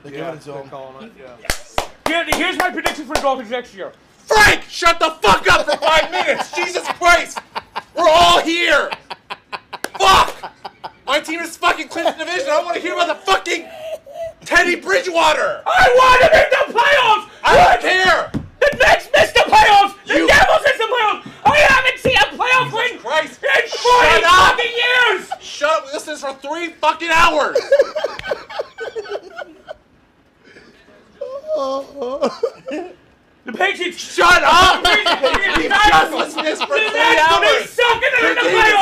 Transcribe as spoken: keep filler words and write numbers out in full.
They're yeah, giving it to they're him. calling it. Yeah. Yes. Here, here's my prediction for the Dolphins next year. Frank, shut the fuck up for five minutes. Jesus Christ. We're all here. Fuck. My team is fucking clinched the division. I don't want to hear about the fucking Teddy Bridgewater. I want to make the playoffs. I don't care. The Knicks missed the playoffs. The You- Devils missed the playoffs. I haven't seen a playoff Jesus win Christ. in forty Shut up. fucking years. Shut up. This is for three fucking hours. The Patriots. Shut up. The You've just listened to this for Nets, three hours. they suck and they're in the Your game